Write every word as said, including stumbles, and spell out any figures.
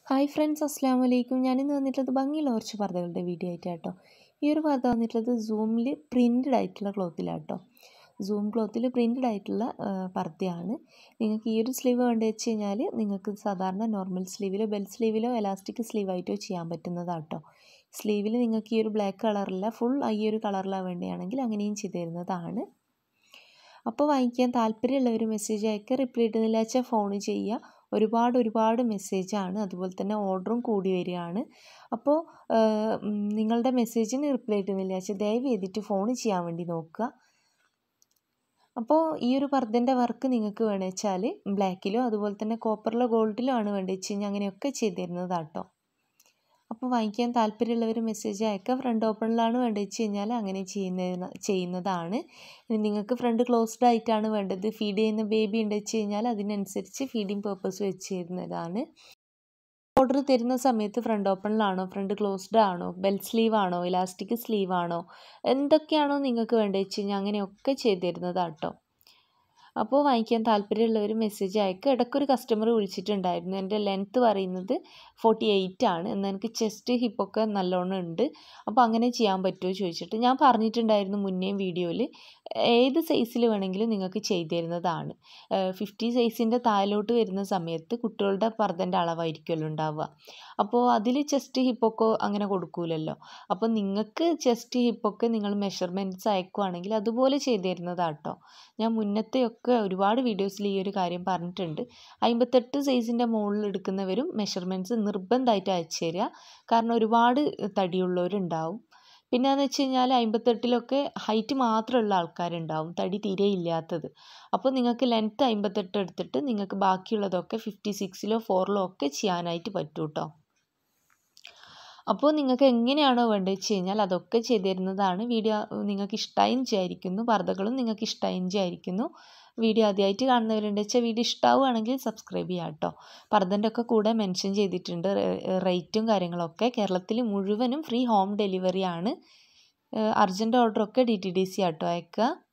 Hi friends, അസ്സാം വലൈക്കും. ഞാനിന്ന് വന്നിട്ടുള്ളത് ഭംഗിയുള്ള കുറച്ച് പർദ്ദകളുടെ വീഡിയോ ആയിട്ടാട്ടോ. ഈ ഒരു പർദ്ദ വന്നിട്ടുള്ളത് സൂമിൽ പ്രിൻറ്റഡ് ആയിട്ടുള്ള ക്ലോത്തിലാട്ടോ. സൂം ക്ലോത്തിൽ പ്രിൻറ്റഡ് ആയിട്ടുള്ള പർദ്ദയാണ്. നിങ്ങൾക്ക് ഈ ഒരു സ്ലീവ് വേണ്ടി വെച്ച് കഴിഞ്ഞാൽ നിങ്ങൾക്ക് സാധാരണ നോർമൽ സ്ലീവിലോ ബെൽ സ്ലീവിലോ എലാസ്റ്റിക് സ്ലീവായിട്ടോ ചെയ്യാൻ പറ്റുന്നതാട്ടോ. സ്ലീവിൽ നിങ്ങൾക്ക് ഈ ഒരു ബ്ലാക്ക് കളറില്ല, ഫുൾ ഈ ഒരു കളറിലാണ് വേണ്ടിയാണെങ്കിൽ അങ്ങനെയും ചെയ്ത് തരുന്നതാണ്. അപ്പോൾ വാങ്ങിക്കാൻ താല്പര്യമുള്ളവർ മെസ്സേജ് അയക്കുക, റിപ്ലൈ ഇടുന്നില്ല വെച്ചാൽ ഫോൺ ചെയ്യുക. ഒരുപാട് ഒരുപാട് മെസ്സേജാണ്, അതുപോലെ തന്നെ ഓർഡറും കൂടി വരികയാണ്. അപ്പോൾ നിങ്ങളുടെ മെസ്സേജിന് റിപ്ലൈ ഇടുന്നില്ല വെച്ചാൽ ദയവ് ചെയ്തിട്ട് ഫോൺ ചെയ്യാൻ വേണ്ടി നോക്കുക. അപ്പോൾ ഈ ഒരു പർദ്ദൻ്റെ വർക്ക് നിങ്ങൾക്ക് വേണമെന്ന് വെച്ചാൽ ബ്ലാക്കിലോ അതുപോലെ തന്നെ കോപ്പറിലോ ഗോൾഡിലോ ആണ് വേണ്ടി വെച്ച് കഴിഞ്ഞാൽ അങ്ങനെയൊക്കെ ചെയ്ത് തരുന്നതാട്ടോ. അപ്പോൾ വാങ്ങിക്കാൻ താല്പര്യമുള്ളവർ മെസ്സേജ് അയക്കുക. ഫ്രണ്ട് ഓപ്പണിലാണ് വേണ്ടത് വെച്ച് കഴിഞ്ഞാൽ അങ്ങനെ ചെയ്യുന്ന ചെയ്യുന്നതാണ്. നിങ്ങൾക്ക് ഫ്രണ്ട് ക്ലോസ്ഡ് ആയിട്ടാണ് വേണ്ടത്, ഫീഡ് ചെയ്യുന്ന ബേബി ഉണ്ട് വെച്ച് കഴിഞ്ഞാൽ അതിനനുസരിച്ച് ഫീഡിങ് പേർപ്പസ് വെച്ച് തരുന്നതാണ്. ഓർഡർ തരുന്ന സമയത്ത് ഫ്രണ്ട് ഓപ്പണിലാണോ, ഫ്രണ്ട് ക്ലോസ്ഡ് ആണോ, ബെൽ സ്ലീവ് ആണോ, ഇലാസ്റ്റിക് സ്ലീവ് ആണോ, എന്തൊക്കെയാണോ നിങ്ങൾക്ക് വേണ്ടത് വെച്ച് കഴിഞ്ഞാൽ അങ്ങനെയൊക്കെ ചെയ്ത് തരുന്നതാട്ടോ. അപ്പോൾ വാങ്ങിക്കാൻ താല്പര്യമുള്ളവർ മെസ്സേജ് അയക്കുക. ഇടയ്ക്കൊരു കസ്റ്റമർ വിളിച്ചിട്ടുണ്ടായിരുന്നു, എൻ്റെ ലെങ്ത്ത് പറയുന്നത് ഫോർട്ടി എയ്റ്റ് ആണ്, എന്നാൽ എനിക്ക് ചെസ്റ്റ് ഹിപ്പൊക്കെ നല്ലോണം ഉണ്ട്, അപ്പോൾ അങ്ങനെ ചെയ്യാൻ പറ്റുമോ ചോദിച്ചിട്ട് ഞാൻ പറഞ്ഞിട്ടുണ്ടായിരുന്നു മുന്നേയും വീഡിയോയിൽ, ഏത് സൈസിൽ വേണമെങ്കിലും നിങ്ങൾക്ക് ചെയ്തു തരുന്നതാണ്. ഫിഫ്റ്റി സൈസിൻ്റെ താഴോട്ട് വരുന്ന സമയത്ത് കുട്ടികളുടെ പർദ്ദൻ്റെ അളവായിരിക്കുമല്ലോ ഉണ്ടാവുക. അപ്പോൾ അതിൽ ചെസ്റ്റ് ഹിപ്പൊക്കെ അങ്ങനെ കൊടുക്കൂലല്ലോ. അപ്പോൾ നിങ്ങൾക്ക് ചെസ്റ്റ് ഹിപ്പൊക്കെ നിങ്ങൾ മെഷർമെൻറ്റ്സ് അയക്കുകയാണെങ്കിൽ അതുപോലെ ചെയ്തു തരുന്നതാട്ടോ. ഞാൻ മുന്നത്തെയൊക്കെ ഒരുപാട് വീഡിയോസിൽ ഈ ഒരു കാര്യം പറഞ്ഞിട്ടുണ്ട്. അമ്പത്തെട്ട് സൈസിൻ്റെ മുകളിൽ എടുക്കുന്നവരും മെഷർമെൻറ്റ്സ് നിർബന്ധമായിട്ട് അയച്ചു തരിക. കാരണം ഒരുപാട് തടിയുള്ളവരുണ്ടാവും. പിന്നെ എന്ന് വെച്ച് കഴിഞ്ഞാൽ അമ്പത്തെട്ടിലൊക്കെ ഹൈറ്റ് മാത്രമുള്ള ആൾക്കാരുണ്ടാവും, തടി തീരെ ഇല്ലാത്തത്. അപ്പോൾ നിങ്ങൾക്ക് ലെങ്ത്ത് അമ്പത്തെട്ട് എടുത്തിട്ട് നിങ്ങൾക്ക് ബാക്കിയുള്ളതൊക്കെ ഫിഫ്റ്റി സിക്സിലോ ഫോറിലോ ഒക്കെ ചെയ്യാനായിട്ട് പറ്റും കേട്ടോ. അപ്പോൾ നിങ്ങൾക്ക് എങ്ങനെയാണോ വേണ്ടത് വെച്ച് കഴിഞ്ഞാൽ അതൊക്കെ ചെയ്തു തരുന്നതാണ്. വീഡിയോ നിങ്ങൾക്ക് ഇഷ്ടമായും വിചാരിക്കുന്നു, പർദ്ദകളും നിങ്ങൾക്ക് ഇഷ്ടമായും വിചാരിക്കുന്നു. വീഡിയോ ആദ്യമായിട്ട് കാണുന്നവരുണ്ട് വെച്ചാൽ വീഡിയോ ഇഷ്ടമാവുകയാണെങ്കിൽ സബ്സ്ക്രൈബ് ചെയ്യാം കേട്ടോ. പർദ്ദൻ്റെ ഒക്കെ കൂടെ മെൻഷൻ ചെയ്തിട്ടുണ്ട് റേറ്റും കാര്യങ്ങളൊക്കെ. കേരളത്തിൽ മുഴുവനും ഫ്രീ ഹോം ഡെലിവറി ആണ്. അർജൻറ്റ് ഓർഡറൊക്കെ ഡി ടി ഡി സി ആട്ടോ അയക്കുക.